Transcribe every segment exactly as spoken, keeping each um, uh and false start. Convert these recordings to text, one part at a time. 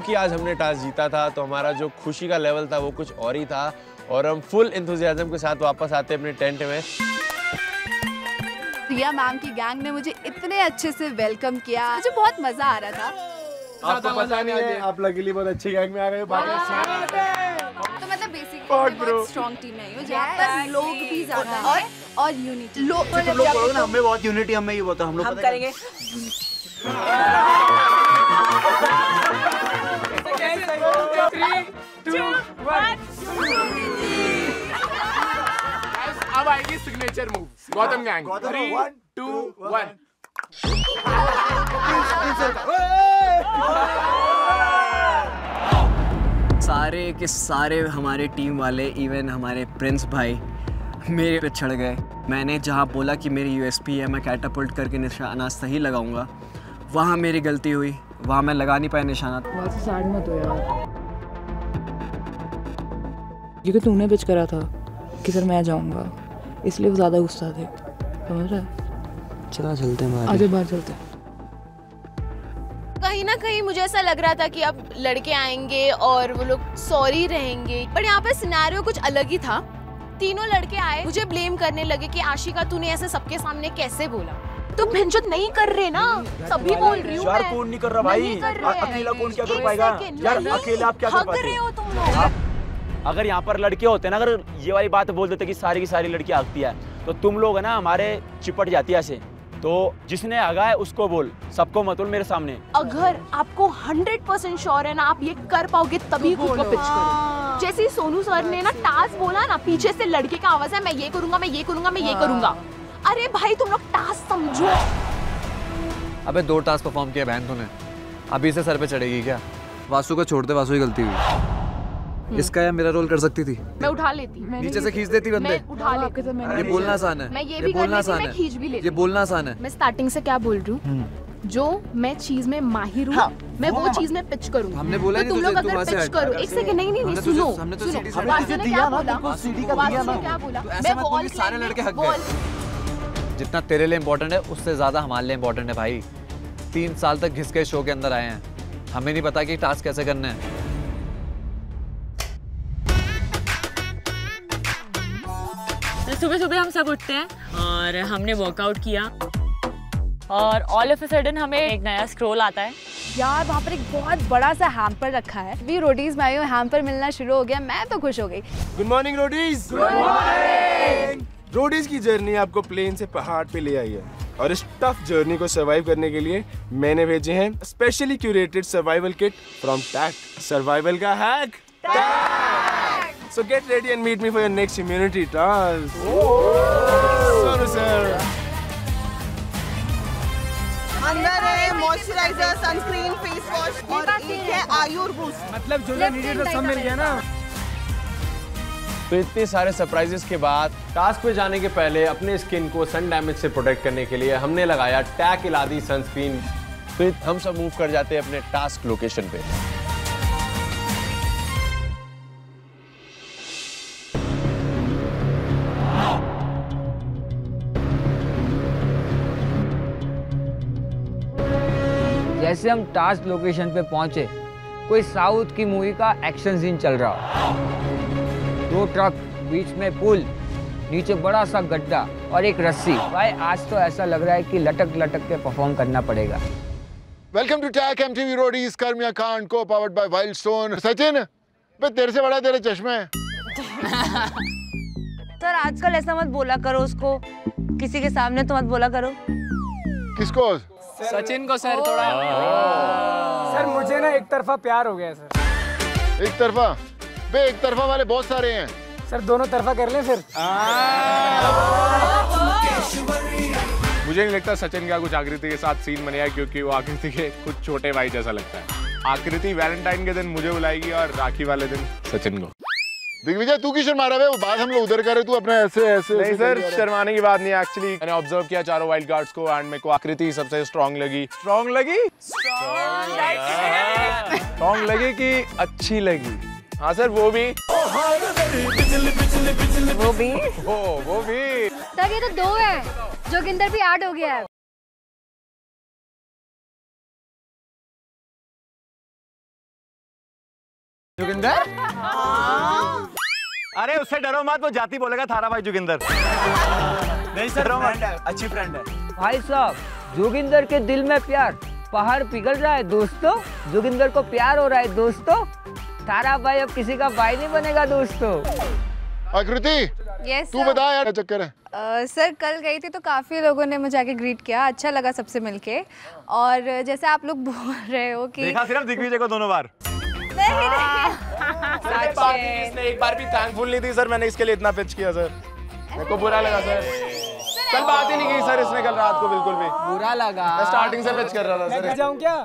क्योंकि आज हमने टास्क जीता था तो हमारा जो खुशी का लेवल था वो कुछ और ही था और हम फुल एंथुसियाज्म के साथ वापस आते अपने टेंट में। रिया मैम की गैंग ने मुझे इतने अच्छे से वेलकम किया, मुझे बहुत मजा आ रहा था। आपको पता नहीं है, आप लकीली बहुत अच्छी गैंग में आ गए। तो मतलब बेसिकली बहुत स्ट्रॉन्ग टीम नहीं हो जहाँ पर लोग भी ज्यादा हैं और यूनिटी। लोग लोग ना हमें बहुत यूनिटी, हमें ये बोलते हैं हम लोग हम करेंगे। अब आएगी signature move Gautam gang. Three two one. सारे के सारे हमारे टीम वाले, इवन हमारे प्रिंस भाई मेरे पे चढ़ गए। मैंने जहाँ बोला कि मेरी यूएसपी है, मैं कैटापल्ट करके निशाना सही लगाऊंगा, वहाँ मेरी गलती हुई, वहाँ मैं लगा नहीं पाया निशाना। वहाँ से साइड मत हो यार, क्योंकि तूने पिच करा था कि सर मैं जाऊँगा, इसलिए वो ज़्यादा गुस्सा थे, समझ रहा है? चला चलते हैं, आगे बाहर चलते हैं। कहीं ना कहीं मुझे ऐसा लग रहा था कि अब लड़के आएंगे और वो लोग सॉरी रहेंगे, पर यहाँ पे सिनेरियो कुछ अलग ही था। तीनों लड़के आए, मुझे ब्लेम करने लगे कि आशिका तूने ऐसे सबके सामने कैसे बोला। तो भिंजुत नहीं कर रहे ना, सभी बोल रही हूँ मैं। कौन नहीं कर रहा भाई, अकेला कौन क्या कर पाएगा यार, अकेला आप क्या कर पाते हो तुम लोग। अगर यहाँ पर लड़के होते ना, अगर ये वाली बात बोल देते कि सारी की सारी लड़की आगती है, तो तुम लोग है ना हमारे चिपट जाती है ऐसे। तो जिसने आगा है उसको बोल, सबको मत बोल मेरे सामने। अगर आपको हंड्रेड परसेंट श्योर है ना आप ये कर पाओगे तभी खुद को पिच करो। जैसे सोनू सर ने ना टास्क बोला ना, पीछे से लड़के का आवाज है, मैं ये करूंगा मैं ये करूंगा मैं ये करूंगा। अरे भाई तुम लोग टास्क समझो। अबे दो टास्क परफॉर्म किया बहन तूने, अभी से सर पे चढ़ेगी क्या? वासु को छोड़ दे, वासु की गलती हुई। इसका या मेरा रोल कर सकती थी, मैं उठा लेती, नीचे से खींच देती बंदे। मैं उठा लेती। ये बोलना आसान है, मैं ये भी बोलना आसान है, खींच भी लेती। ये बोलना आसान है। मैं स्टार्टिंग से क्या बोल रही हूँ, जो मैं चीज में माहिर हूँ, हाँ, मैं वो चीज में पिच करूँगी। हमने बोला तो तुम लोग अगर पिच करो, एक सेकंड, नहीं नहीं नहीं सुनो सुनो, वासु ने क्या बोला, वासु ने क्या बोला, मैं बॉल सारे लड़के हक गए। जितना तेरे लिए इम्पोर्टेंट है उससे ज्यादा हमारे लिए इम्पोर्टेंट है भाई। तीन साल तक घिस के शो के अंदर आए हैं, हमें नहीं पता कि टास्क कैसे करने हैं। सुबह सुबह हम सब उठते हैं और हमने वर्कआउट किया और ऑल ऑफ अ सडन हमें एक नया स्क्रॉल आता है। यार वहाँ पर एक बहुत बड़ा सा हैम्पर रखा है, भी रोडीज में आई हूँ, हैम्पर मिलना शुरू हो गया, मैं तो खुश हो गई। Good morning Roadies. Good morning. Roadies की जर्नी आपको प्लेन से पहाड़ पे ले आई है और इस टफ जर्नी को सर्वाइव करने के लिए मैंने भेजे हैं specially curated survival kit from टैक्ट। सर्वाइवल का hack So get ready and meet me for your next immunity task. Sorry sir. अंदर है मॉइस्चराइजर, सनस्क्रीन, फेस वॉश और एक है आयुर बूस्ट। मतलब जो जो नीडेड सब मिल गया ना। तो इतने सारे सरप्राइजेस के बाद टास्क पे जाने के पहले अपने स्किन को सन डैमेज से प्रोटेक्ट करने के लिए हमने लगाया टैक इलादी सनस्क्रीन। तो हम सब मूव कर जाते हैं अपने टास्क लोकेशन पे। जैसे हम टास्क लोकेशन पे पहुंचे, कोई साउथ की मूवी का एक्शन सीन चल रहा। दो ट्रक, बीच में पुल, नीचे बड़ा सा गड्ढा और एक रस्सी। भाई आज तो ऐसा लग रहा है कि लटक लटक के परफॉर्म करना पड़ेगा। Welcome to TAC MTV Roadies, Karmiya Kaand को पावर्ड बाय वाइल्डस्टोन। सचिन, बे तेरे से बड़ा तेरे चश्मे हैं। सर आजकल ऐसा मत बोला करो उसको, किसी के सामने तो मत बोला करो। किसको? सचिन को सर थोड़ा। सर मुझे ना एक तरफा प्यार हो गया सर। एक तरफा? बे एक तरफा वाले बहुत सारे हैं। सर दोनों तरफा कर लें फिर। मुझे नहीं लगता सचिन का कुछ आकृति के साथ सीन बनेगा, क्योंकि वो आकृति के कुछ छोटे भाई जैसा लगता है। आकृति वैलेंटाइन के दिन मुझे बुलाएगी और राखी वाले दिन सचिन को। दिग्विजय तू क्यों शर्मा रहा है? वो बात हम लोग उधर करे, तू अपने ऐसे ऐसे नहीं सर, शर्माने की बात नहीं है। एक्चुअली मैंने ऑब्जर्व किया चारों वाइल्ड कार्ड्स को एंड मेरे को आकृति सबसे स्ट्रांग लगी। स्ट्रांग लगी? स्ट्रांग लगी कि अच्छी लगी? हाँ सर वो भी वो भी वो वो भी सर ये तो दो है, जोगिंदर भी ऐड हो गया है। जोगिंदर? अरे उससे डरो मत, वो जाति बोलेगा थारा भाई जोगिंदर। नहीं सर, फ्रेंड है, अच्छी फ्रेंड है। भाई साहब, जोगिंदर के दिल में प्यार, पहाड़ पिघल रहा है दोस्तों। जोगिंदर को प्यार हो रहा है दोस्तों। तारा भाई अब किसी का भाई नहीं बनेगा दोस्तों। आकृति, yes, तू बता यार, क्या चक्कर है? uh, सर कल गई थी तो काफ़ी लोगों ने मुझे आके ग्रीट किया, अच्छा लगा सबसे मिलके। और जैसे आप लोग बोल रहे हो कि देखा सिर्फ दिग्विजय को दोनों बार। नहीं नहीं एक बार भी इसने एक बार भी थैंकफुल नहीं थी सर, मैंने इसके लिए इतना पिच किया सर, मेरे को बुरा लगा सर। कल बात ही नहीं की सर इसने, कल रात को बिल्कुल भी बुरा लगा। मैं स्टार्टिंग से पिच कर रहा था सर। मैं जाऊं क्या?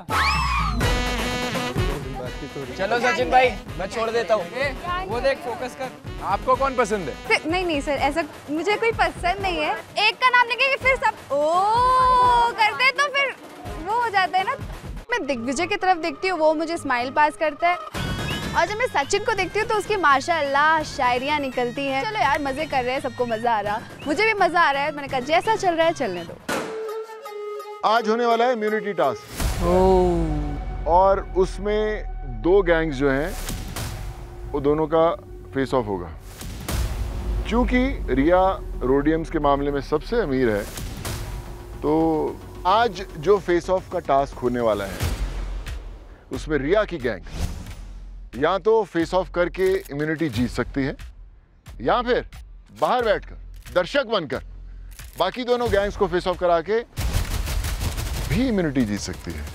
चलो सचिन भाई, मैं छोड़ देता हूँ। वो देख, फोकस कर। आपको कौन पसंद है? फिर नहीं नहीं सर, ऐसा मुझे कोई पसंद नहीं है। एक का नाम लेके कि फिर सब ओ करते हैं तो फिर वो हो जाता है ना। मैं दिग्विजय की तरफ देखती हूँ, वो मुझे स्माइल पास करता है, और जब मैं सचिन को देखती हूँ तो उसकी माशाअल्लाह शायरियाँ निकलती हैं। चलो यार, मजे कर रहे हैं, सबको मजा आ रहा, मुझे भी मजा आ रहा है। मैंने कहा जैसा चल रहा है चलने दो। आज होने वाला है इम्यूनिटी टास्क, और उसमें दो गैंग्स जो हैं वो दोनों का फेस ऑफ होगा। क्योंकि रिया रोडियम्स के मामले में सबसे अमीर है, तो आज जो फेस ऑफ का टास्क होने वाला है उसमें रिया की गैंग या तो फेस ऑफ करके इम्यूनिटी जीत सकती है, या फिर बाहर बैठकर दर्शक बनकर बाकी दोनों गैंग्स को फेस ऑफ करा के भी इम्यूनिटी जीत सकती है।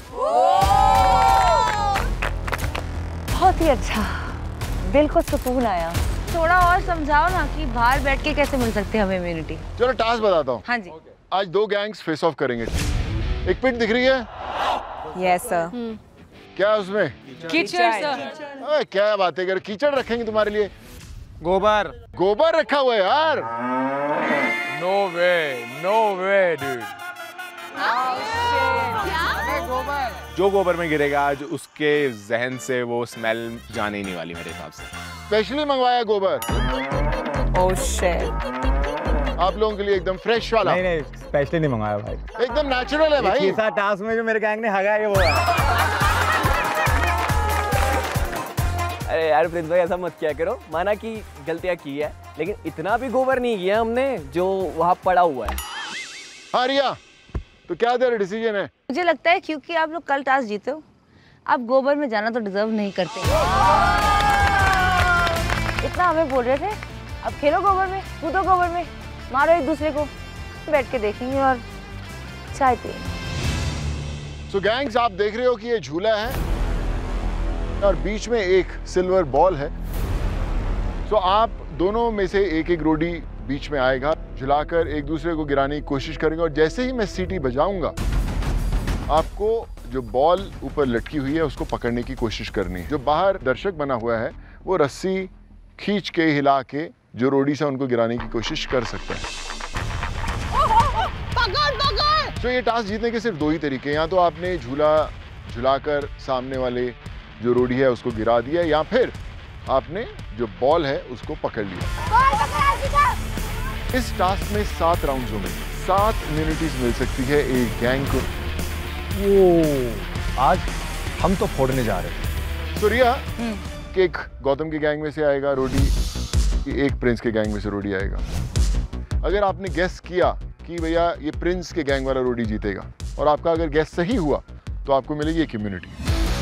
बहुत ही अच्छा, दिल को सुकून आया। थोड़ा और समझाओ ना कि बाहर बैठ के कैसे मिल सकती है हमें इम्यूनिटी। चलो टास्क बताता हूँ। हाँ जी। आज दो गैंग्स फेस ऑफ करेंगे। एक पिट दिख रही है? Yes sir. क्या है उसमें? कीचड़ सर। ओए क्या बातें कर, कीचड़ रखेंगे तुम्हारे लिए? गोबर। गोबर रखा हुआ है यार। No way, no way dude. जो गोबर में गिरेगा आज उसके जहन से वो स्मेल जाने ही नहीं वाली मेरे हिसाब से। स्पेशली मंगवाया गोबर। Oh shit. आप लोगों के लिए एकदम फ्रेश वाला। नहीं नहीं, स्पेशली नहीं मंगाया भाई, एकदम नेचुरल है भाई। तीसरा टास्क में जो मेरे गैंग ने हगा है वो है। अरे यार प्रिंस भाई, ऐसा मत किया करो। माना कि गलतियां की है, लेकिन इतना भी गोबर नहीं किया हमने जो वहाँ पड़ा हुआ है। हाँ रिया, तो क्या तेरा डिसीजन है? मुझे लगता है क्योंकि आप लोग कल टास्क जीते हो, आप गोबर में जाना तो डिजर्व नहीं करते। इतना हमें बोल रहे थे, अब खेलो गोबर में, कूदो गोबर में, मारो एक दूसरे को, बैठ के देखेंगे और चाय पिएंगे। सो गैंग्स, आप देख रहे हो कि ये झूला है और बीच में एक सिल्वर बॉल है। सो आप दोनों में से एक एक रोडी बीच में आएगा, झुलाकर एक दूसरे को गिराने की कोशिश करेंगे, और जैसे ही मैं सीटी बजाऊंगा आपको जो बॉल ऊपर लटकी हुई है उसको पकड़ने की कोशिश करनी है। जो बाहर दर्शक बना हुआ है वो रस्सी खींच के हिला के जो रोडी से उनको गिराने की कोशिश कर सकता है। पकड़ पकड़। तो ये टास्क जीतने के सिर्फ दो ही तरीके हैं, या तो आपने झूला झुलाकर सामने वाले जो रोडी है उसको गिरा दिया, या फिर आपने जो बॉल है उसको पकड़ लिया। इस टास्क में सात राउंड्स में सात इम्यूनिटीज मिल सकती है एक गैंग को। वो आज हम तो फोड़ने जा रहे हैं। सूर्या के एक गौतम के गैंग में से आएगा रोडी, एक प्रिंस के गैंग में से रोडी आएगा। अगर आपने गेस किया कि भैया ये प्रिंस के गैंग वाला रोडी जीतेगा, और आपका अगर गेस सही हुआ तो आपको मिलेगी एक इम्यूनिटी,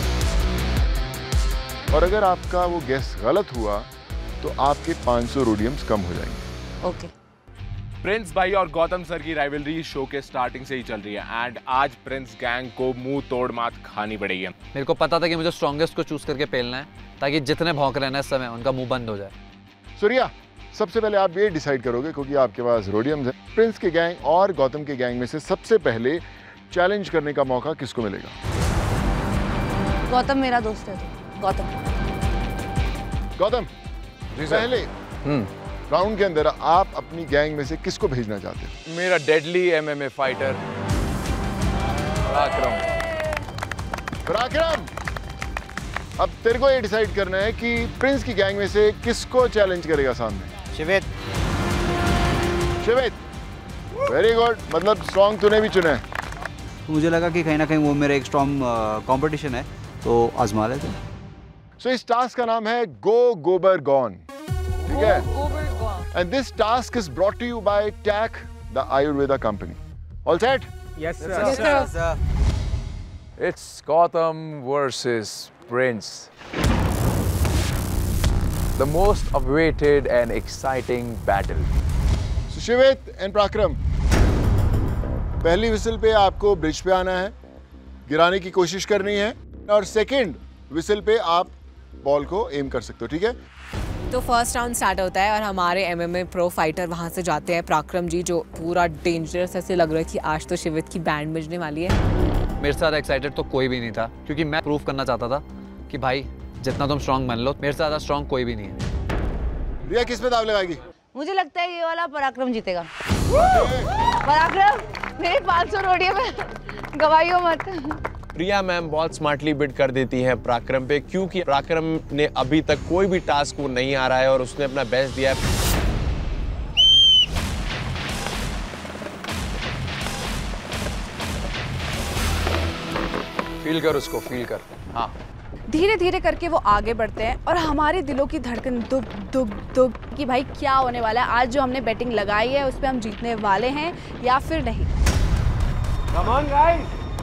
और अगर आपका वो गेस गलत हुआ तो आपके पाँच सौ रोडियम्स कम हो जाएंगे। ओके। प्रिंस भाई और गौतम सर की राइवलरी शो के स्टार्टिंग से ही चल रही है, एंड आज प्रिंस गैंग को मुंह तोड़ मात खानी पड़ेगी। मेरे को पता था कि मुझे स्ट्रॉन्गेस्ट को चूज करके पेलना है, ताकि जितने भौंक रहे हैं इस समय उनका मुंह बंद हो जाए। सूर्या, सबसे पहले आप ये डिसाइड करोगे, क्योंकि आपके पास रोडियम्स है, प्रिंस के गैंग और गौतम के गैंग में से सबसे पहले चैलेंज करने का मौका किसको मिलेगा? गौतम मेरा दोस्त है तो गौतम। गौतम, पहले राउंड के अंदर आप अपनी गैंग में से किसको भेजना चाहते हैं? मेरा डेडली एमएमए फाइटर पराक्रम। पराक्रम, अब तेरे को ये डिसाइड करना है कि प्रिंस की गैंग में से किसको चैलेंज करेगा सामने। शिवेत। शिवेत, वेरी गुड, मतलब स्ट्रॉन्ग तूने भी चुना है। मुझे लगा कि कहीं ना कहीं वो मेरा एक स्ट्रॉन्ग कंपटीशन है, तो आजमा लेते हैं। सो इस टास्क का नाम है गो गोबर गॉन, ठीक है? And this task is brought to you by TAC the Ayurveda company. All set? Yes, sir. Yes, sir. sir. It's Gotham versus Prince. The most awaited and exciting battle. So Shivit and Prakram, पहली whistle पे आपको bridge पे आना है, गिराने की कोशिश करनी है, और सेकंड विसल पे आप बॉल को एम कर सकते हो, ठीक है? तो फर्स्ट राउंड स्टार्ट होता है और हमारे एमएमए प्रो फाइटर वहाँ से जाते हैं. प्राक्रम जी जो पूरा डेंजरस ऐसे लग रहा है कि आज तो शिवित की बैंड बजने वाली है. मेरे साथ एक्साइटेड तो कोई भी नहीं था, क्योंकि मैं प्रूव करना चाहता था कि भाई जितना तुम स्ट्रांग मान लो, मेरे से ज़्यादा स्ट्रांग कोई भी नहीं है. रिया किस पे दाव लगाएगी? मुझे लगता है ये वाला पराक्रम जीतेगा. पराक्रम मेरे पाँच सौ रोटियों में गवाइयो मत. रिया मैम बहुत स्मार्टली बिड कर देती हैं पराक्रम पे, क्योंकि पराक्रम ने अभी तक कोई भी टास्क वो नहीं आ रहा है और उसने अपना बेस्ट दिया है. फील कर उसको, फील कर. हाँ, धीरे धीरे करके वो आगे बढ़ते हैं और हमारे दिलों की धड़कन दुग दुग दुग कि भाई क्या होने वाला है. आज जो हमने बैटिंग लगाई है उस पर हम जीतने वाले हैं या फिर नहीं. Come on, guys.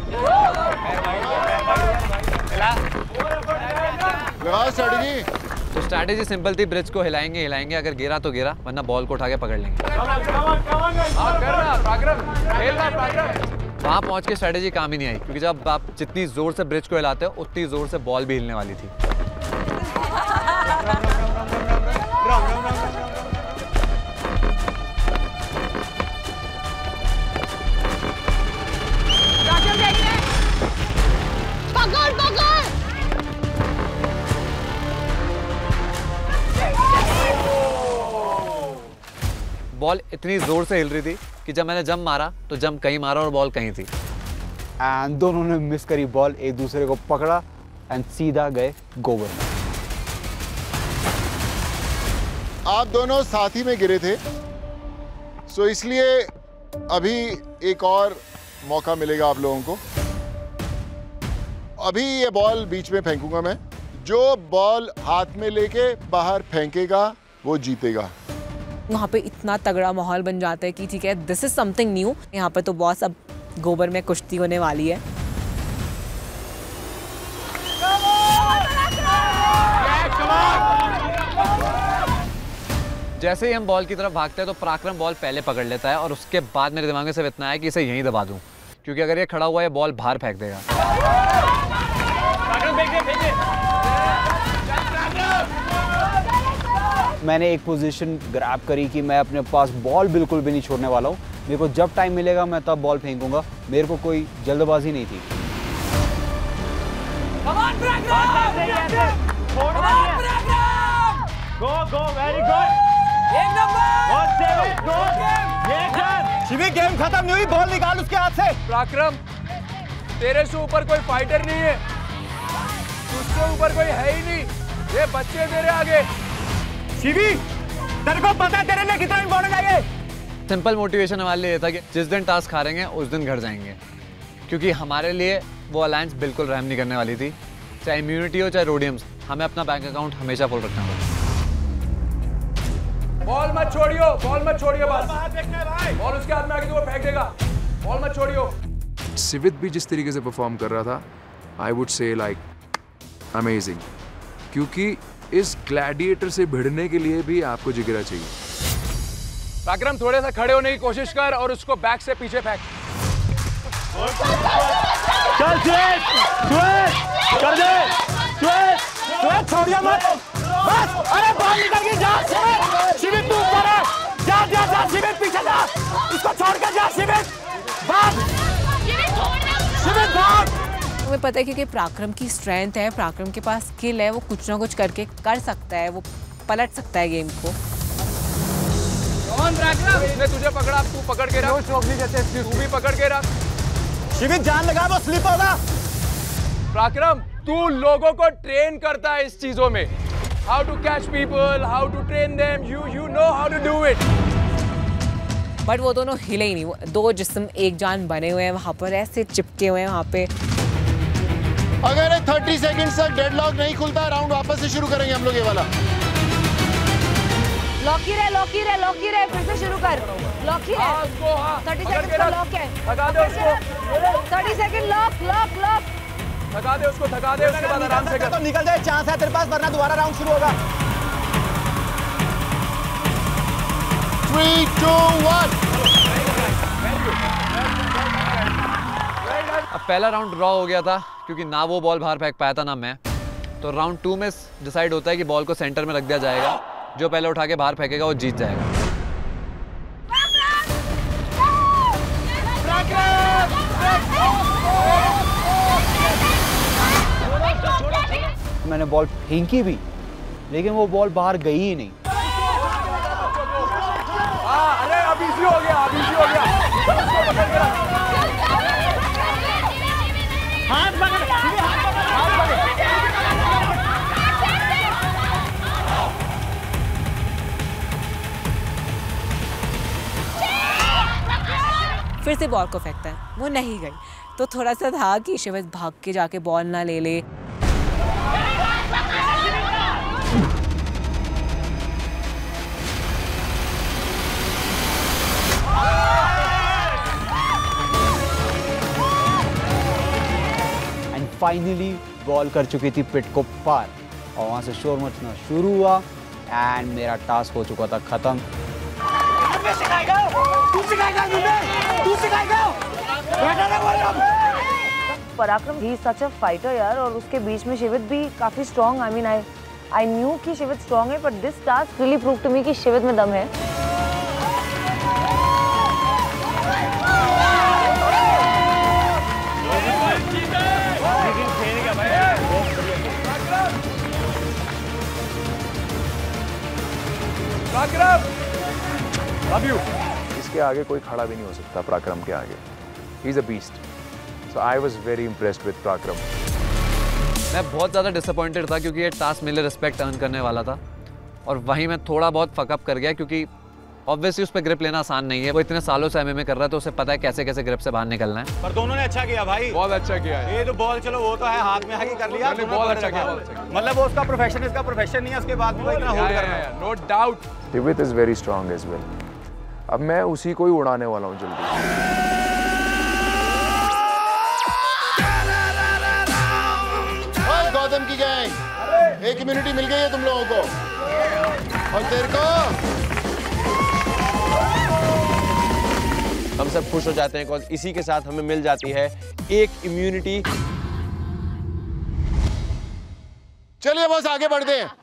लगाओ स्ट्रैटेजी. तो स्ट्रैटेजी सिंपल थी, ब्रिज को हिलाएंगे हिलाएंगे, अगर गिरा तो गिरा, वरना बॉल को उठा के पकड़ लेंगे. वहाँ पहुँच के स्ट्रैटेजी काम ही नहीं आई, क्योंकि जब आप जितनी जोर से ब्रिज को हिलाते हो उतनी जोर से बॉल भी हिलने वाली थी. बॉल इतनी जोर से हिल रही थी कि जब मैंने जंप मारा तो जंप कहीं मारा और बॉल कहीं थी. एंड दोनों ने मिस करी बॉल, एक दूसरे को पकड़ा एंड सीधा गए गोबर. आप दोनों साथ ही में गिरे थे, सो इसलिए अभी एक और मौका मिलेगा आप लोगों को. अभी ये बॉल बीच में फेंकूंगा मैं. जो बॉल हाथ में लेके बाहर फेंकेगा वो जीतेगा. वहाँ पे इतना तगड़ा माहौल बन जाता है कि ठीक है, दिस इज समथिंग न्यू. यहाँ पे तो बॉस अब गोबर में कुश्ती होने वाली है. जैसे ही हम बॉल की तरफ भागते हैं तो पराक्रम बॉल पहले पकड़ लेता है और उसके बाद मेरे दिमाग में सिर्फ इतना है कि इसे यहीं दबा दूं, क्योंकि अगर ये खड़ा हुआ है बॉल बाहर फेंक देगा. मैंने एक पोजीशन ग्रैब करी कि मैं अपने पास बॉल बिल्कुल भी नहीं छोड़ने वाला हूँ. मेरे को जब टाइम मिलेगा मैं तब बॉल फेंकूंगा. मेरे को कोई जल्दबाजी नहीं थी. शिवी गेम खत्म नहीं हुई, बॉल निकाल उसके हाथ से. पराक्रम, तेरे से ऊपर कोई फाइटर नहीं है, तुझसे ऊपर कोई है ही नहीं. ये बच्चे तेरे आगे. शिवी, तेरे को पता है तेरे लिए कितना इम्पोर्टेंट है ये? सिंपल मोटिवेशन हमारे लिए था कि जिस दिन टास्क हारेंगे उस दिन घर जाएंगे, क्योंकि हमारे लिए वो अलायंस बिल्कुल रहम नहीं करने वाली थी. चाहे इम्यूनिटी हो चाहे रोडियम्स, हमें अपना बैंक अकाउंट हमेशा फुल रखना होगा. बॉल मत छोड़ियो, बॉल मत छोड़ियो, बस बॉल उसके हाथ में आके तो वो फेंक देगा. बॉल मत छोड़ियो. सिवित भी जिस तरीके से परफॉर्म कर रहा था, I would say like amazing, क्योंकि इस ग्लैडिएटर से भिड़ने के लिए भी आपको जिगरा चाहिए. पराक्रम, थोड़े सा खड़े होने की कोशिश कर और उसको बैक से पीछे फेंक. चल स्वेट, स्वेट, कर दे, स्वेट, स्वेट छोड़िए मत. बस, अरे बॉल निकल गई. जा शिवित, शिवित तू ऊपर है. जा जा जा शिवित, पीछे जा. इसको छोड़ कर जा शिवित. भाग, शिवित भाग. तुम्हें पता है क्योंकि पराक्रम की स्ट्रेंथ है, पराक्रम के पास स्किल है, वो कुछ ना कुछ करके कर सकता है, वो पलट सकता है गेम को. इसने तुझे पकड़ा, तू पकड़ के रख. तू भी पकड़ के रख. शिवित जान लगा, वो स्लिप होगा. पराक्रम, तू लोगों को ट्रेन करता है इस चीजों में. How to catch people, how to train them, you you know how to do it. But वो दोनों हिले ही नहीं. वो दो जिस्म एक जान बने हुए हैं वहाँ पर, ऐसे चिपके हुए हैं वहाँ पे. अगर ये तीस सेकंड्स तक डेडलॉक नहीं खुलता राउंड वापस से शुरू करेंगे हम लोग ये वाला। लॉक ही रहे, लॉक ही रहे, लॉक ही रहे, फिर से शुरू कर। लॉक ही रहे, तीस सेकंड का लॉक है। थका दे उसको, तीस सेकंड लॉक लॉक लॉक। थका दे उसको, थका दे, उसके बाद आराम से कर। तो निकल जाए, चांस है तेरे पास, वरना दोबारा राउंड शुरू होगा। Three two one. अब पहला राउंड ड्रॉ हो गया था क्योंकि ना वो बॉल बाहर फेंक पाया था ना मैं। तो राउंड टू में डिसाइड होता है कि बॉल को सेंटर में रख दिया जाएगा, जो पहले उठा के बाहर फेंकेगा वो जीत जाएगा। मैंने बॉल फेंकी भी, लेकिन वो बॉल बाहर गई ही नहीं। हाँ, अरे अब इजी हो गया, अब इजी हो गया। उसको पकड़ के रख। हाथ पकड़, हाथ पकड़। फिर से बॉल को फेंकता है, वो नहीं गई। तो थोड़ा सा था कि शिवित भाग के जाके बॉल ना ले ले। एंड फाइनली बॉल कर चुकी थी पिट को पार और वहां से शोर मचना शुरू हुआ एंड मेरा टास्क हो चुका था खत्म। पराक्रम ही सच अ फाइटर यार, और उसके बीच में शिवित भी काफी strong. I mean I I knew कि शिवित स्ट्रॉन्ग है, but this task really prove to me कि शिवित में दम है। Love you. इसके आगे कोई खड़ा भी नहीं हो सकता पराक्रम के आगे। He is a beast. So I was very impressed with पराक्रम। मैं बहुत ज़्यादा डिसअपॉइंटेड था क्योंकि ये टास्क मेरे रिस्पेक्ट अर्न करने वाला था और वहीं मैं थोड़ा बहुत फकअप कर गया क्योंकि ऑब्वियसली उस पर ग्रिप लेना आसान नहीं है। वो इतने सालों से एमएमए कर रहा है तो उसे पता है कैसे कैसे ग्रिप से बाहर निकलना है। पर दोनों ने अच्छा किया भाई, बहुत अच्छा किया है। ये तो बॉल चलो वो तो है हाथ में आके कर लिया, बहुत अच्छा किया। मतलब वो उसका प्रोफेशन, इसका प्रोफेशन नहीं है, उसके बाद भी वो इतना होल्ड कर रहा है। No doubt. Shivit is very strong as well. अब मैं उसी को ही उड़ाने वाला हूँ जल्दी। गौतम की गैंग, एक इम्यूनिटी मिल गई है तुम लोगों को और तेरे को। हम सब खुश हो जाते हैं बिकॉज़ इसी के साथ हमें मिल जाती है एक इम्यूनिटी। चलिए बस आगे बढ़ते हैं।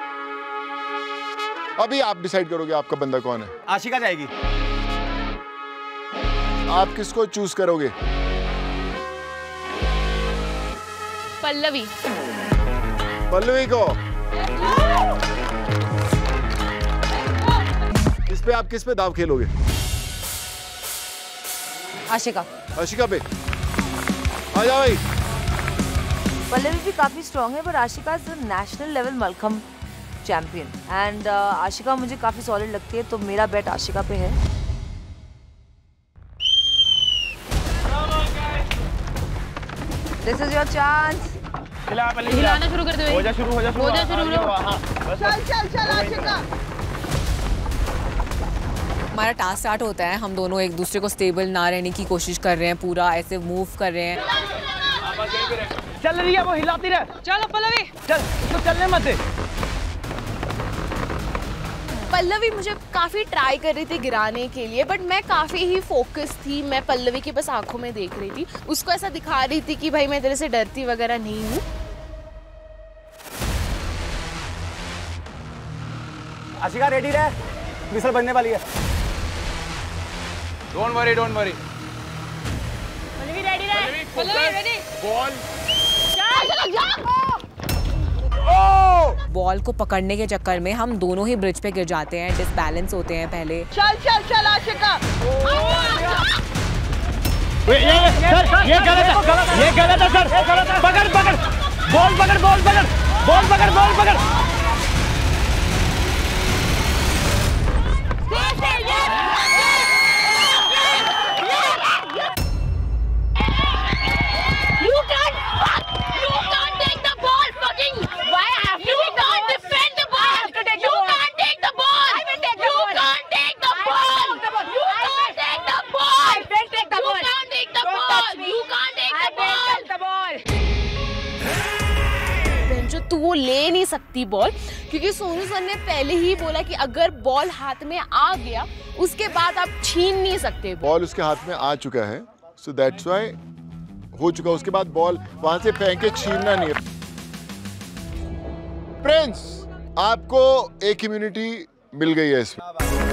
अभी आप डिसाइड करोगे आपका बंदा कौन है। आशिका जाएगी। आप किसको चूज करोगे? पल्लवी। पल्लवी को। इस पे आप किस पे दाव खेलोगे? आशिका। आशिका पे आ जाओ भाई। पल्लवी भी काफी स्ट्रॉन्ग है, पर Ashika is national level mallakhamb champion and Ashika मुझे काफी सॉलिड लगती है, तो मेरा बेट आशिका पे है। This is your chance. हिलाना शुरू कर दो। हो जा शुरू, हो जा शुरू, हो जा शुरू। चल चल चल आशिका। हमारा टास्क स्टार्ट होता है, हम दोनों एक दूसरे को स्टेबल ना रहने की कोशिश कर रहे हैं, पूरा ऐसे मूव कर रहे हैं। चल रही है वो, हिलाती रहे। चलो पल्लवी चल, उसको चलने मत दे। पल्लवी मुझे काफी ट्राई कर रही थी गिराने के लिए, बट मैं काफी ही फोकस थी। मैं पल्लवी के बस आंखों में देख रही थी, उसको ऐसा दिखा रही थी कि भाई मैं तेरे से डरती वगैरह नहीं हूँ। आशिका रेडी रहे, विसल बनने वाली है। Don't worry, don't worry. Pallavi ready रहे। पल्लवी रेडी। बॉल। बॉल को पकड़ने के चक्कर में हम दोनों ही ब्रिज पे गिर जाते हैं, डिसबैलेंस होते हैं पहले। चल चल चल आशिका। ये ये सर, ये गलत है, ये गलत है सर। पकड़ पकड़ बॉल, पकड़ बॉल, पकड़ बॉल, पकड़ बॉल, पकड़। You can't fuck! You सकती बॉल, क्योंकि सोनू सर ने पहले ही बोला कि अगर बॉल हाथ में आ गया उसके बाद आप छीन नहीं सकते। बॉल उसके हाथ में आ चुका है, सो दैट्स व्हाई हो चुका, उसके बाद बॉल वहां से फेंक के छीनना नहीं है। प्रिंस, आपको एक इम्यूनिटी मिल गई है इसमें।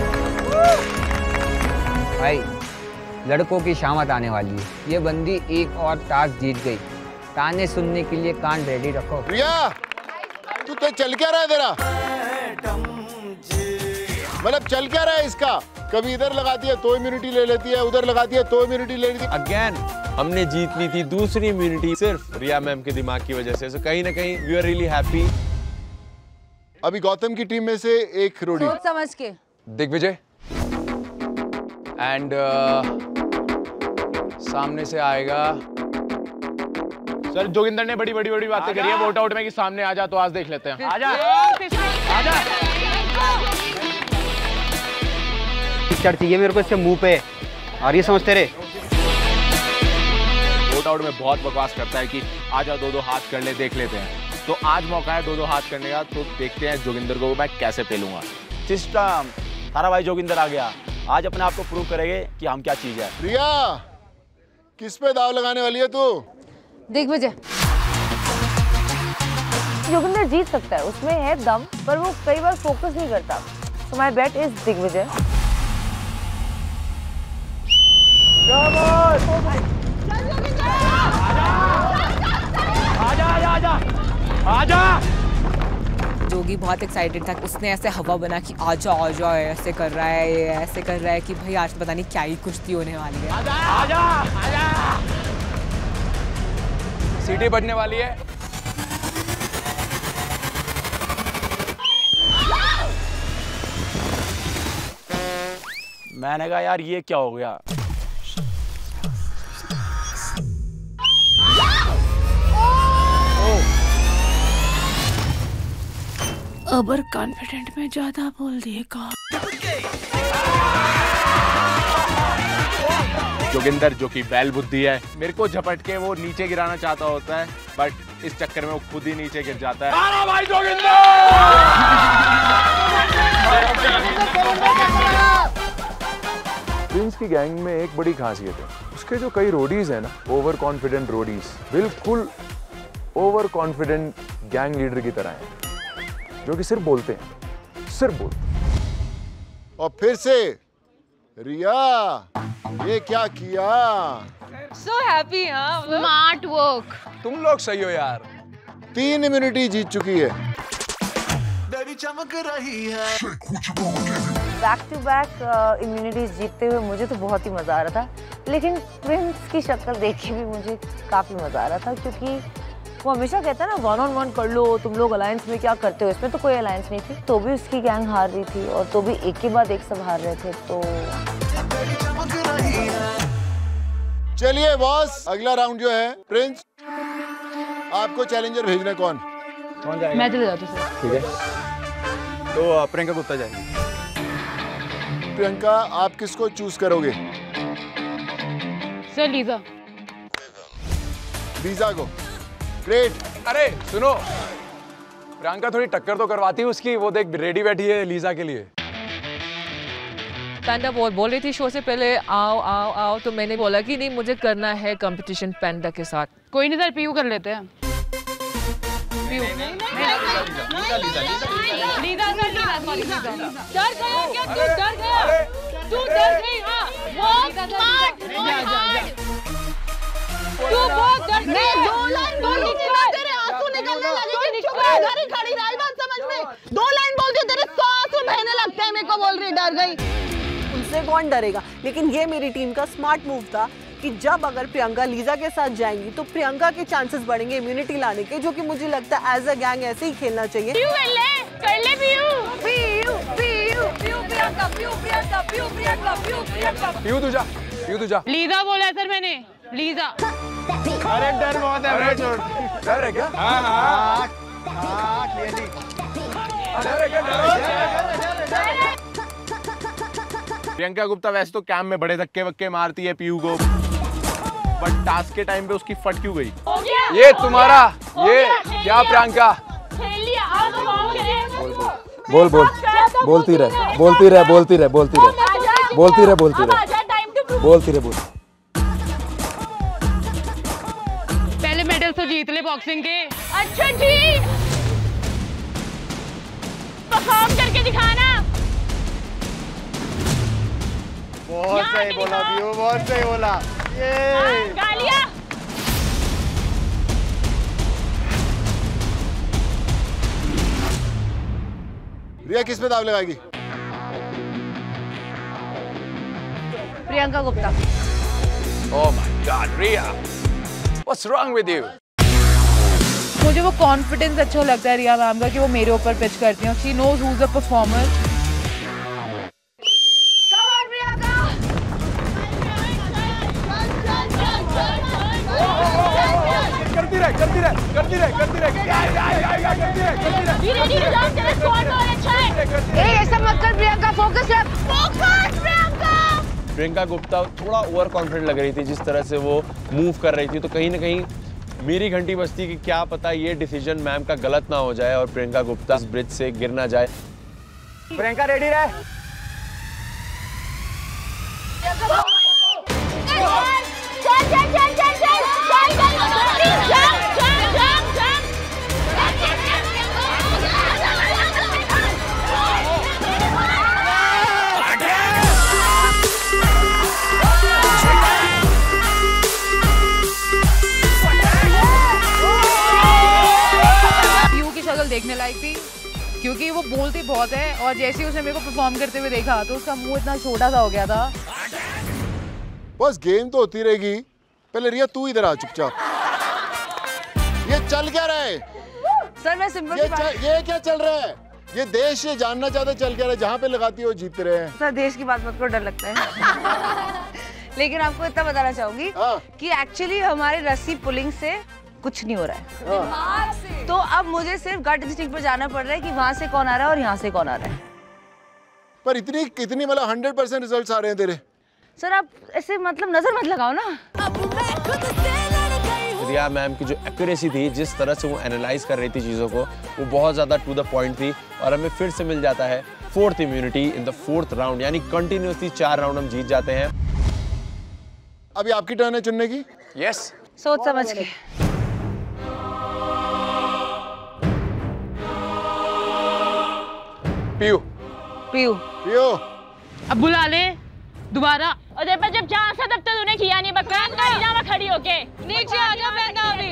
भाई लड़कों की शामत आने वाली है, ये बंदी एक और टास्क जीत गई। ताने सुनने के लिए कान रेडी रखो। रिया, तू तो चल क्या रहा है तेरा? मतलब चल क्या रहा है इसका? कभी इधर लगाती है तो इम्यूनिटी ले लेती है, उधर लगाती है तो इम्यूनिटी ले लेती है। अगेन हमने जीत ली थी दूसरी इम्यूनिटी सिर्फ रिया मैम के दिमाग की वजह से, सो कहीं ना कहीं वी आर रियली हैप्पी। अभी गौतम की टीम में से एक रोडी, सोच समझ के दिग्विजय एंड uh, सामने से आएगा सर। जोगिंदर ने बड़ी बड़ी बड़ी बातें करी है वोट आउट में कि सामने आ जा, तो आज देख लेते हैं। आजा आजा चढ़ती है मेरे को इसके मुंह पे, और ये समझते रहे वोट आउट में बहुत बकवास करता है कि आजा दो दो हाथ कर ले, देख लेते हैं। तो आज मौका है दो दो हाथ करने का, तो देखते हैं जोगिंदर को मैं कैसे पेलूंगा। सिस्टम, तारा भाई जोगिंदर आ गया, आज अपने आप को प्रूव करेंगे कि हम क्या चीज है। रिया, किस पे दाव लगाने वाली है तू? दिग्विजय। जोगिंदर जीत सकता है, उसमें है दम, पर वो कई बार फोकस नहीं करता। So my bet is Digvijay. आजा आजा आजा आजा। जोगी बहुत एक्साइटेड था, उसने ऐसे हवा बना कि आजा आजा, ऐसे कर रहा है, ये ऐसे कर रहा है कि भाई आज पता नहीं क्या ही कुश्ती होने वाली है। आजा आजा आजा। सीटी बजने वाली है। मैंने कहा यार ये क्या हो गया। ओवर कॉन्फिडेंट में ज्यादा बोल दिए का। जोगिंदर जो कि बैल बुद्धि है, मेरे को झपट के वो नीचे गिराना चाहता होता है, बट इस चक्कर में वो खुद ही नीचे गिर जाता है। आरा भाई जोगिंदर। प्रिंस की गैंग में एक बड़ी खासियत है, उसके जो कई रोडीज हैं ना, ओवर कॉन्फिडेंट रोडीज, बिल्कुल ओवर कॉन्फिडेंट गैंग लीडर की तरह हैं, जो कि सिर्फ बोलते हैं, सिर्फ बोलते हैं। और फिर से रिया, ये क्या किया? So happy, हाँ? Smart work. तुम लोग सही हो यार। तीन इम्यूनिटी जीत चुकी है। चमक रही है। बैक टू बैक इम्यूनिटीज जीतते हुए मुझे तो बहुत ही मजा आ रहा था, लेकिन प्रिंस की शक्ल देख के भी मुझे काफी मजा आ रहा था, क्योंकि वो हमेशा कहता है ना वन ऑन वन कर लो, तुम लोग अलायंस में क्या करते हो। इसमें तो कोई अलायंस नहीं थी, तो भी उसकी गैंग हार रही थी, और तो भी एक के बाद एक सब हार रहे थे। तो चलिए बॉस, अगला राउंड जो है, प्रिंस आपको चैलेंजर भेजना है। कौन कौन जाएगा? मैं चले जाती हूँ। ठीक है, तो प्रियंका गुप्ता जाएगी। प्रियंका, आप किसको चूज करोगे? Sir Lisa. लीजा को। ग्रेट। अरे सुनो, प्रियंका थोड़ी टक्कर तो करवाती है उसकी, वो देख रेडी बैठी है लीजा के लिए। पैंडा बोल बोल रही थी शो से पहले आओ आओ आओ, तो मैंने बोला कि नहीं मुझे करना है कंपटीशन पैंडा के साथ। कोई नहीं सर, पीयू कर लेते हैं। Piyu. Lisa sir, Lisa sorry Lisa. डर गया क्या तू? डर गया तू? डर गई? हाँ वो स्मार्ट तू बहुत डर गई। मैं दो लाइन बोली थी ना, तेरे आंसू निकलने लगे कि चुप है, इधर ही खड़ी रही, बात समझ में। दो लाइन बोलती हूँ, तेरे सौ आंसू बहने लगते हैं, मेरे को बोल रही डर गई। उनसे कौन डरेगा, लेकिन ये मेरी टीम का स्मार्ट मूव था कि जब अगर प्रियंका लीजा के साथ जाएंगी तो प्रियंका के चांसेस बढ़ेंगे इम्यूनिटी लाने के, जो कि मुझे लगता है एज अ गैंग ऐसे ही खेलना चाहिए। पीयू कर ले, कर ले पीयू। पीयू पीयू पीयू प्रियंका, पीयू प्रियंका, पीयू प्रियंका, पीयू प्रियंका। पीयू तू जा, पीयू तू जा। लीजा बोला सर मैंने, लीजा। अरे डर बहुत है, अरे छोड़। डर है क्या? हाँ हाँ हाँ क्लियरली। डर है क्या? डर है। प्रियंका गुप्ता वैसे तो कैंप में बड़े धक्के वक्के मारती है पीयू को, बट टास्क के टाइम पे उसकी फट क्यों गई? ये तुम्हारा, ये क्या प्रियंका? खेल लिया, बोल बोल बोलती रहे बोलती रहे बोलती रहे बोलती रहे बोलती रहे बोलती रहे बोलती रहे बोल। पहले मेडल तो जीत ले बॉक्सिंग के। अच्छा जी, परफॉर्म करके दिखाना। बहुत सही बोला पीयू, बहुत सही बोला। ये गालियां। रिया किस पे दाव लगाएगी? Priyanka Gupta. Oh my God, Riya, what's wrong with you? मुझे वो कॉन्फिडेंस अच्छा लगता है रिया मैम का कि वो मेरे ऊपर पिच करती हैं। She knows who is the performer. करती रहे करती रहे करती रहे करती रहे करती रहे करती रहे। धीरे धीरे जाओ, तेरा स्क्वाड और अच्छा है। ए ऐसा मत कर प्रियंका, फोकस है। फोकस प्रियंका। प्रियंका गुप्ता थोड़ा ओवर कॉन्फिडेंट लग रही थी जिस तरह से वो मूव कर रही थी, तो कहीं ना कहीं मेरी घंटी बजती कि क्या पता ये डिसीजन मैम का गलत ना हो जाए और प्रियंका गुप्ता इस ब्रिज से गिर ना जाए। प्रियंका रेडी रहे। चल चल चल चल चल चल चल jump jump jump jump. Piyu की शक्ल देखने लायक थी क्योंकि वो बोलती बहुत है और जैसे ही उसने मेरे को परफॉर्म करते हुए देखा तो उसका मुंह इतना छोटा सा हो गया था। बस गेम तो होती रहेगी। पहले रिया तू इधर आ चुपचाप। ये चल क्या रहा है? सर मैं सिंपल ये, ये क्या चल रहा है? ये देश ये जानना चाहते चल क्या रहा है? जहाँ पे लगाती हो जीतते रहे हैं। सर देश की बात मत करो, डर लगता है। लेकिन आपको इतना बताना चाहूंगी कि एक्चुअली हमारे रस्सी पुलिंग से कुछ नहीं हो रहा है। तो अब मुझे सिर्फ गट इंस्टिंक्ट पर जाना पड़ रहा है कि वहां से कौन आ रहा है और यहाँ से कौन आ रहा है। पर इतनी कितनी मतलब हंड्रेड परसेंट रिजल्ट आ रहे हैं तेरे। सर आप ऐसे मतलब नजर मत लगाओ ना। रिया मैम की जो एक्यूरेसी थी, जिस तरह से वो एनालाइज कर रही थी चीज़ों को, वो बहुत ज़्यादा टू द पॉइंट थी और हमें फिर से मिल जाता है fourth immunity in the fourth round, यानी कंटिन्यूसली चार राउंड हम जीत जाते हैं। अभी आपकी टर्न है चुनने की। यस, सोच समझ के। पीयू पीयू पीयू अब बुला ले दोबारा। और जब जब जहाँ से तब तक तूने किया नहीं, बकवास करी जा मैं खड़ी होके। नीचे आ जा बहना अभी।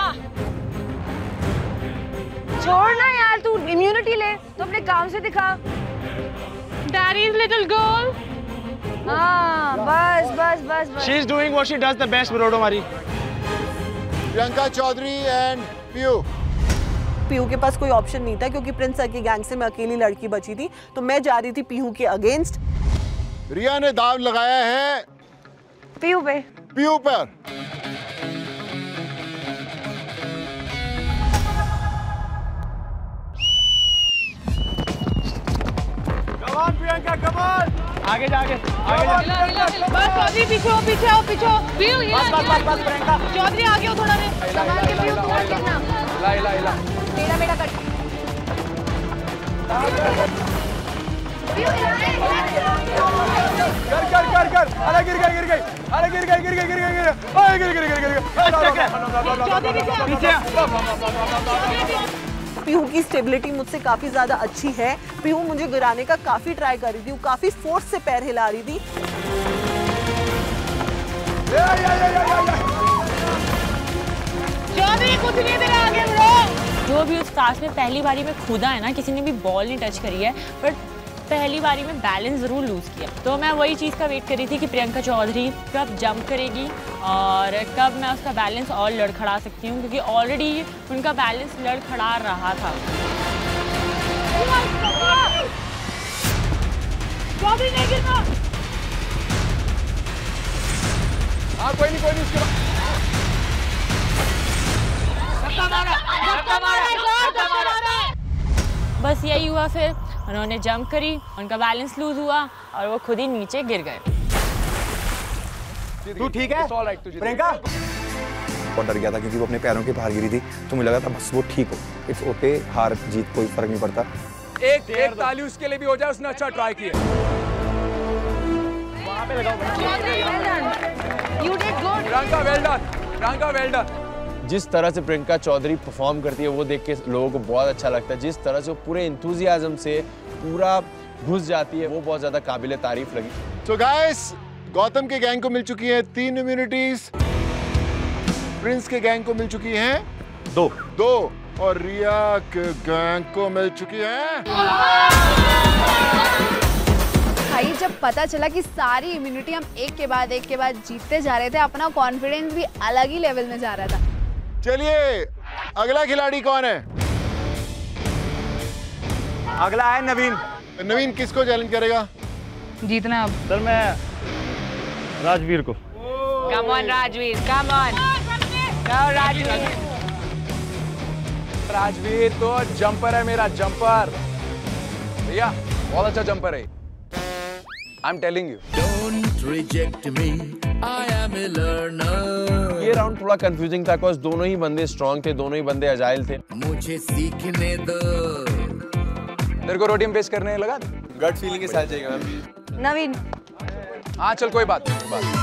छोड़ ना यार, तू इम्यूनिटी ले, तो अपने काम से दिखा। Daddy's little girl। हाँ बस बस बस बस। She is doing what she does the best, Brodo Mari। Priyanka Chaudhary and Piyu. Piyu के पास कोई ऑप्शन नहीं था क्योंकि प्रिंस सर की गैंग से मैं अकेली लड़की बची थी, तो मैं जा रही थी पीयू के अगेंस्ट। रिया ने दाव लगाया है पीयू पे। पीयू पर। कमान प्रियंका कमान। आगे जा आगे आगे जा। बस चौधरी पीछे हो पीछे हो पीछे हो। पीयू बस बस बस बस प्रियंका। चौधरी आगे हो थोड़ा रे। संभाल के पीयू, थोड़ा गिरना। ला ला ला। मेरा मेरा कट। कर कर कर कर। अरे गिर गई गिर गई। अरे गिर गई गिर गई गिर गई गिर गई। अरे गिर गिर गिर गिर गई। पीयू की स्टेबिलिटी मुझसे काफी ज्यादा अच्छी है। पीयू मुझे गिराने का काफी ट्राई कर रही थी, वो काफी फोर्स से पैर हिला रही थी। चौधरी कुछ नहीं तेरे आगे ब्रो। जो भी उस टास्क में पहली बारी में खुदा है ना, किसी ने भी बॉल नहीं टच करी है, बट पहली बारी में बैलेंस ज़रूर लूज़ किया। तो मैं वही चीज़ का वेट कर रही थी कि प्रियंका चौधरी कब जंप करेगी और कब मैं उसका बैलेंस और लड़खड़ा सकती हूँ, क्योंकि ऑलरेडी उनका बैलेंस लड़खड़ा रहा था। चौधरी नहीं गिरना। हाँ कोई नहीं कोई नहीं। इसके बस यही हुआ, फिर उन्होंने जंप करी, उनका बैलेंस लूज हुआ और वो खुद ही नीचे गिर गए। तू ठीक है? प्रियंका बहुत डर गया था क्योंकि वो अपने पैरों के बाहर गिरी थी, तो मुझे लगा था बस वो ठीक हो, इट्स ओके, हार जीत कोई फर्क नहीं पड़ता। एक एक ताली उसके लिए भी हो जाए, उसने अच्छा ट्राई किया। वहां पे लगाओ। You did good. Priyanka well done, Priyanka well done. जिस तरह से प्रियंका चौधरी परफॉर्म करती है वो देख के लोगों को बहुत अच्छा लगता है। जिस तरह से वो पूरे इंथुजियाज्म से पूरा घुस जाती है, वो बहुत ज्यादा काबिले तारीफ लगी। So guys, गौतम के गैंग को मिल चुकी है तीन इम्यूनिटीज, प्रिंस के गैंग को मिल चुकी हैं दो दो और रिया के गैंग को मिल चुकी है। भाई जब पता चला कि सारी इम्यूनिटी हम एक के बाद एक के बाद जीतते जा रहे थे, अपना कॉन्फिडेंस भी अलग ही लेवल में जा रहा था। चलिए अगला खिलाड़ी कौन है? अगला है नवीन। नवीन किसको चैलेंज करेगा? जीतना है अब। सर मैं राजवीर को। Come on Rajveer, come on. जाओ राजवीर। राजवीर तो जंपर है मेरा, जंपर भैया, बहुत अच्छा जंपर है। I'm telling you. Don't reject me, I am a learner. ये राउंड थोड़ा कंफ्यूजिंग था बिकॉज़ दोनों ही बंदे स्ट्रॉन्ग थे, दोनों ही बंदे अजाइल थे। मुझे सीखने दो। तेरे को रोडियम पेश करने लगा? गट फीलिंग के साथ जाएगा मैम। नवीन। हाँ चल कोई बात नहीं, बात।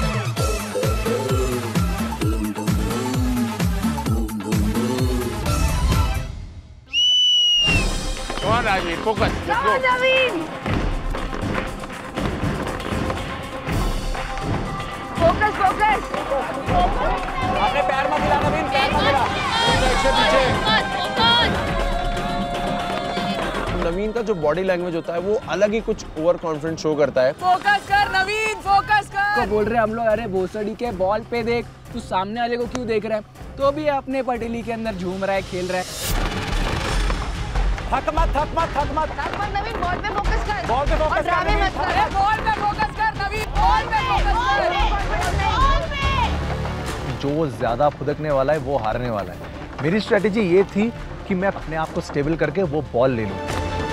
Come on Rajveer, focus. Let's go. Naveen. Focus focus. अपने पैर मत हिला नवीन, पैर मत हिला। नवीन का जो बॉडी लैंग्वेज होता है वो अलग ही कुछ ओवर कॉन्फिडेंस शो करता है। फोकस कर नवीन, फोकस कर। तो बोल रहे हम लोग, अरे भोसड़ी के बॉल पे देख, तू सामने वाले को क्यों देख रहा है? तो भी अपने पटेली के अंदर झूम रहा है, खेल रहा है। थक मत, थक मत, थक मत। थक मत नवीन, बॉल पे फोकस कर। बॉल पे फोकस कर। ड्रामे मत कर। बॉल पे फोकस कर नवीन, बॉल पे फोकस कर। जो ज्यादा फुदकने वाला है वो हारने वाला है। मेरी स्ट्रेटेजी ये थी कि मैं अपने आप को स्टेबल करके वो बॉल ले लूं।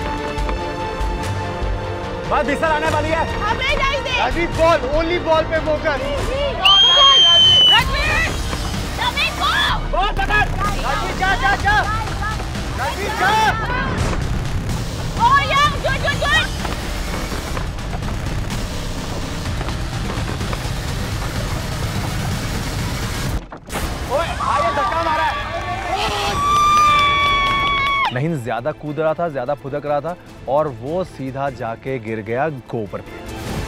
बस बिस्तर आने वाली है। राजवीर बॉल, ओनली बॉल पे फोकस। राजवीर, नवीन को। बॉल पकड़। राजवीर जा जा जा। राजवीर जा। Oh yeah, good good good. ओए भाई ये धक्का मारा है। नहीं ज्यादा कूद रहा था, ज्यादा फुदक रहा था और वो सीधा जाके गिर गया गोबर पे।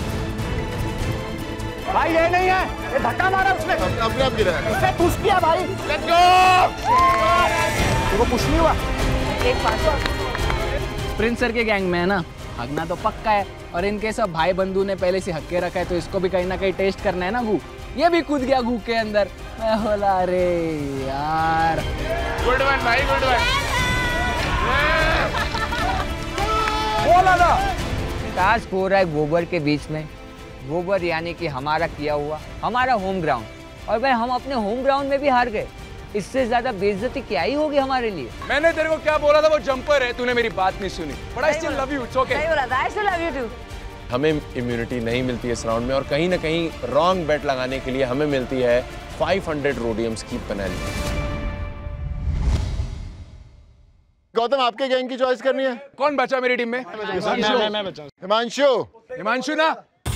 भाई ये नहीं है, ये धक्का मारा उसने। अपने आप गिरा है। उसने पुश किया भाई। Let's go. देखो पुश नहीं हुआ। एक पास। प्रिंस सर के गैंग में है ना, हगना तो पक्का है और इनके सब भाई बंधु ने पहले से हक के रखा है, तो इसको भी कहीं ना कहीं टेस्ट करना है ना गू। ये भी कूद गया गू के अंदर। मैं बोला अरे यार। गुड वन भाई, गुड वन। बोला ना। टास्क हो रहा है गोबर के बीच में। गोबर यानी कि हमारा किया हुआ, हमारा होम ग्राउंड, और भाई हम अपने होम ग्राउंड में भी हार गए। इससे ज्यादा बेइज्जती क्या ही होगी हमारे लिए। मैंने तेरे को क्या बोला था, वो जंपर है, तूने मेरी बात नहीं सुनी। But I still love you, it's okay. सही बोला था, I still love you too. हमें इम्यूनिटी नहीं मिलती है इस राउंड में और कहीं ना कहीं रॉन्ग बेट लगाने के लिए हमें मिलती है पाँच सौ रोडियम्स की पेनल्टी। गौतम आपके गैंग की चॉइस करनी है। कौन बचा मेरी टीम में? हिमांशु। हिमांशु ना।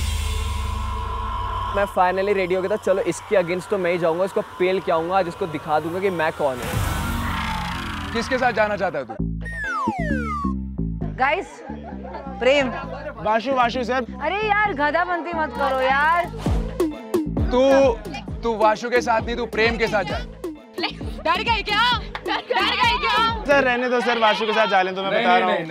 मैं फाइनली रेडी हो गया था, चलो इसके अगेंस्ट तो मैं ही जाऊंगा, इसको पेल के आऊंगा, जिसको दिखा दूंगा कि मैं कौन हूँ। किसके साथ जाना चाहता है तू? गाइस, प्रेम। वाशु, वाशु सर। अरे यार गधा बनती मत करो यार। तू तू वाशु के साथ नहीं, तू प्रेम के साथ जा। डर गई क्या? डर गई क्या? सर रहने दो सर, वाशु के साथ जा लें तो मैं बता रहा हूँ।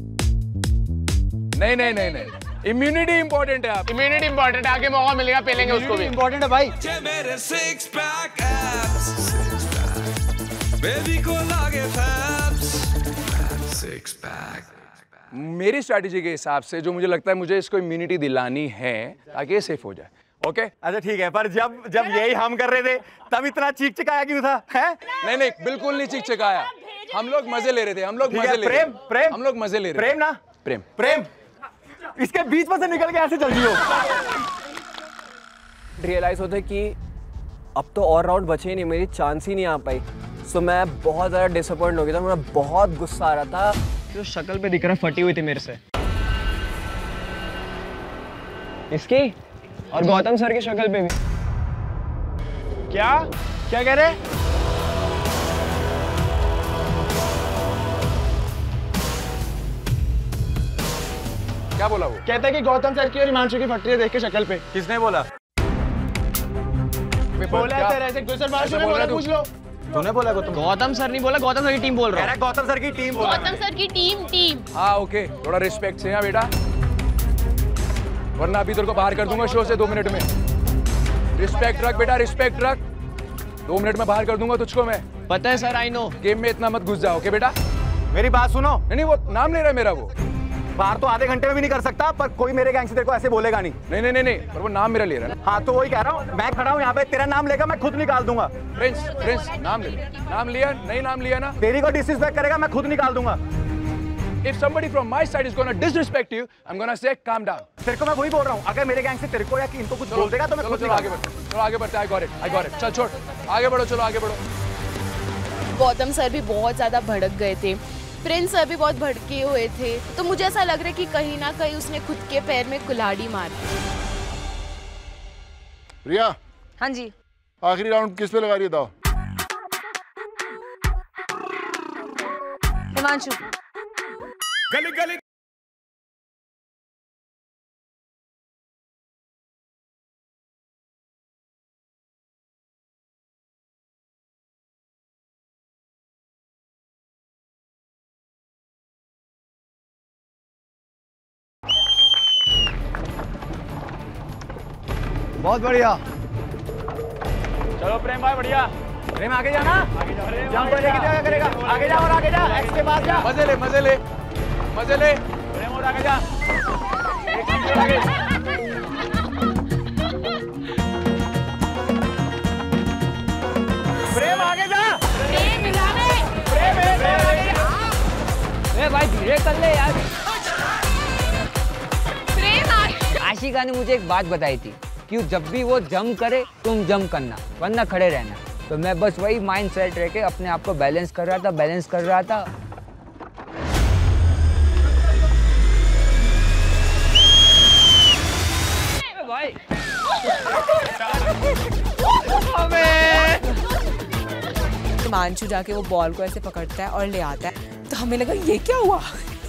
नहीं नहीं नहीं नहीं, इम्यूनिटी इंपॉर्टेंट है। आप इम्यूनिटी इंपॉर्टेंट है, आगे मौका मिलेगा, पेलेंगे उसको भी। इंपॉर्टेंट है भाई। मेरे सिक्स पैक एब्स, बेबी को लागे फैब्स, सिक्स पैक। मेरी स्ट्रैटेजी के हिसाब से जो मुझे लगता है, मुझे इसको इम्यूनिटी दिलानी है ताकि ये सेफ हो जाए। ओके अच्छा ठीक है, पर जब जब यही हम कर रहे थे तब इतना चीख चिकाया क्यों था? है? नहीं नहीं, बिल्कुल नहीं चीख चिकाया। हम लोग मजे ले रहे थे, हम लोग मजे ले रहे थे। प्रेम प्रेम हम लोग मजे ले रहे थे। प्रेम ना प्रेम प्रेम इसके बीच में से निकल के ऐसे चल रही हो। रियलाइज होता है कि अब तो और राउंड बचे ही नहीं, मेरी चांस ही नहीं आ पाई। सो मैं बहुत ज़्यादा डिसअपॉइंट हो गया था, मुझे बहुत गुस्सा आ रहा था। जो शक्ल पे दिख रहा है फटी हुई थी मेरे से। इसकी और गौतम सर की शक्ल पे भी। क्या क्या कह रहे? क्या बोला वो? कहता है कि गौतम सर की और हिमांशु की फट रही है देख के शक्ल पे। किसने बोला? बोला है सर ऐसे गुस्सा हिमांशु ने बोला, पूछ लो। तूने बोला गौतम? गौतम सर नहीं बोला, गौतम सर की टीम बोल रहा है। गौतम सर की टीम बोला। गौतम सर की टीम टीम हाँ ओके, थोड़ा रिस्पेक्ट से यहाँ बेटा, वरना अभी तेरे को बाहर कर दूंगा शो से दो मिनट में। रिस्पेक्ट रख बेटा, रिस्पेक्ट रख। दो मिनट में बाहर कर दूंगा तुझको मैं। पता है सर, आई नो। गेम में इतना मत घुस जाओ, ओके बेटा? मेरी बात सुनो। नहीं नहीं, वो नाम ले रहा है मेरा। वो बाहर तो आधे घंटे में भी नहीं कर सकता, पर कोई मेरे गैंग से तेरे को ऐसे बोलेगा नहीं। नहीं नहीं नहीं नहीं, पर वो नाम मेरा ले रहा है ना। हाँ तो वही कह रहा हूँ, मैं खड़ा हूँ यहाँ पे, तेरा नाम लेगा मैं खुद निकाल दूंगा। प्रिंस प्रिंस नाम ले, नाम लिया नहीं? नाम लिया ना? तेरी को डिसरिस्पेक्ट करेगा मैं खुद निकाल दूंगा। If somebody from my side is gonna disrespect you, I'm gonna say calm down. तेरे को मैं वही बोल रहा हूँ, अगर मेरे गैंग से तेरे को या कि इनको कुछ बोल देगा तो मैं खुद चलो आगे बढ़ो, चलो आगे बढ़ते हैं। I got it, I got it. चल छोड़, आगे बढ़ो, चलो आगे बढ़ो। गौतम सर भी बहुत ज्यादा भड़क गए थे, प्रिंस सर भी बहुत भड़के हुए थे। तो मुझे ऐसा लग रहा है कि कहीं ना कहीं उसने खुद के पैर में कुल्हाड़ी मार दी। रिया। हाँ जी। आखिरी राउंड किस पे लगा रही है दाव? हिमांशु। गली गली बहुत बढ़िया। चलो प्रेम भाई बढ़िया। प्रेम आगे जाना, जंप लेके क्या करेगा? आगे जा और आगे जा, एक्स के पास जा। मजे ले मजे ले मजे ले। प्रेम और आगे जा। एक मिनट आगे। प्रेम आगे जा। प्रेम मिलाने। प्रेम प्रेम आगे जा। ए भाई धीरे कर ले यार। प्रेम आगे। आशिका ने मुझे एक बात बताई थी कि जब भी वो जंप करे तुम जंप करना, वरना खड़े रहना। तो मैं बस वही माइंड सेट रह के अपने आप को बैलेंस कर रहा था बैलेंस कर रहा था भाई। हिमांशु जाके वो बॉल को ऐसे पकड़ता है और ले आता है, तो हमें लगा ये क्या हुआ।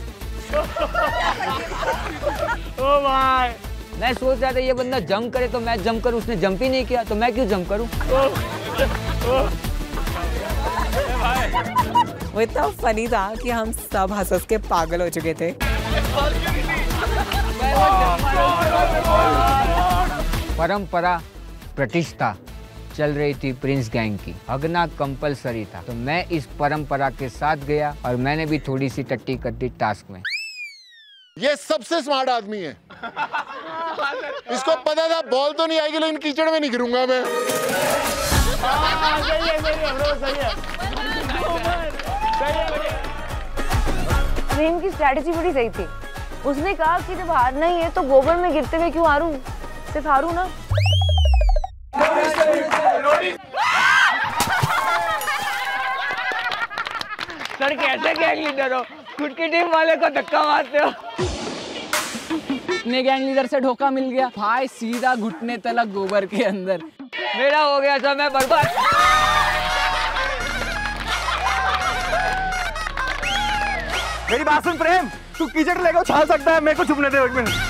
ओ भाई, मैं सोच रहा था ये बंदा जंप करे तो मैं जंप करूं, उसने जंप ही नहीं किया तो मैं क्यों जंप करूं। वो इतना फनी था कि हम सब हंस हंस के पागल हो चुके थे। परंपरा प्रतिष्ठा चल रही थी प्रिंस गैंग की, हगना कंपलसरी था, तो मैं इस परंपरा के साथ गया और मैंने भी थोड़ी सी टट्टी कर दी टास्क में। ये सबसे स्मार्ट आदमी है। इसको पता था बॉल तो नहीं आएगी लेकिन कीचड़ में नहीं गिरूंगा मैं। सही है, सही है ब्रो, सही है। प्रेम की स्ट्रैटेजी बड़ी सही थी। उसने कहा कि जब हारना ही है तो गोबर में गिरते हुए क्यों हारूं, सिर्फ हारूं ना। सर कैसे गैंग लीडर हो, खुद की टीम वाले को धक्का मारते हो। अपने गैंग लीडर से धोखा मिल गया भाई, सीधा घुटने तलक गोबर के अंदर। मेरा हो गया समय बर्बाद। मेरी बात सुन प्रेम, तू कीचड़ लेकर उछाल सकता है, मेरे को छुपने दे एक मिनट।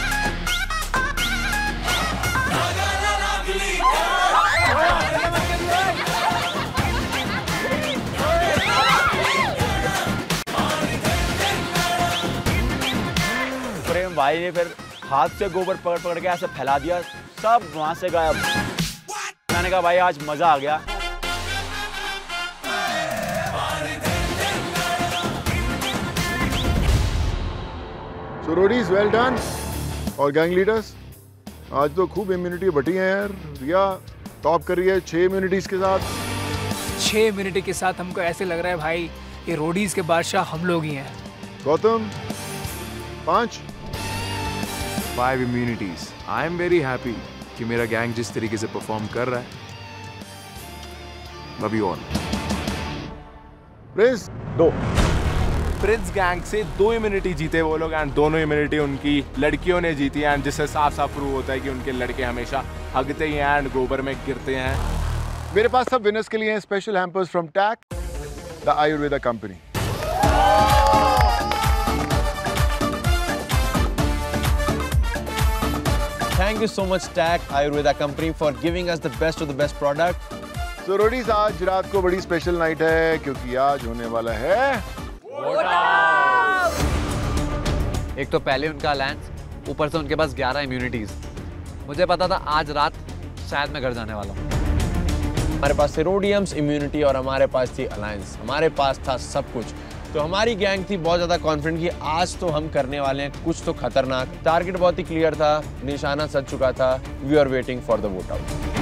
प्रेम भाई ने फिर हाथ से गोबर पकड़ पकड़ के ऐसे फैला दिया, सब वहां से गायब। मैंने कहा भाई आज मजा आ गया। So roadies, well done. और गैंग लीडर्स, आज तो खूब इम्यूनिटी बटी है यार। रिया टॉप कर रही है छह इम्यूनिटीज के साथ। छह इम्यूनिटी के साथ हमको ऐसे लग रहा है भाई ये रोडीज के बादशाह हम लोग ही हैं। गौतम पांच। Five immunities. I am very happy कि मेरा गैंग जिस तरीके से परफॉर्म कर रहा है। Love you all. प्रिंस दो प्रिंस गैंग से दो इम्यूनिटी जीते वो लोग एंड दोनों इम्यूनिटी उनकी लड़कियों ने जीती एंड जिससे साफ साफ प्रूव होता है कि उनके लड़के हमेशा हगते ही हैं एंड गोबर में गिरते हैं। मेरे पास सब विनर्स के लिए हैं special hampers from TAC the Ayurveda company. Thank you so much Tack Ayurveda Company for giving us the best of the best product. So Roadies, आज रात को बड़ी स्पेशल नाइट है क्योंकि आज होने वाला है एक तो पहले उनका अलायंस, ऊपर से उनके पास ग्यारह इम्यूनिटीज। मुझे पता था आज रात शायद मैं घर जाने वाला हूँ। हमारे पास थे रोडियम्स, इम्यूनिटी और हमारे पास थी अलायंस। हमारे पास था सब कुछ। तो हमारी गैंग थी बहुत ज़्यादा कॉन्फिडेंट कि आज तो हम करने वाले हैं कुछ तो खतरनाक। टारगेट बहुत ही क्लियर था, निशाना सज चुका था। We are waiting for the vote out.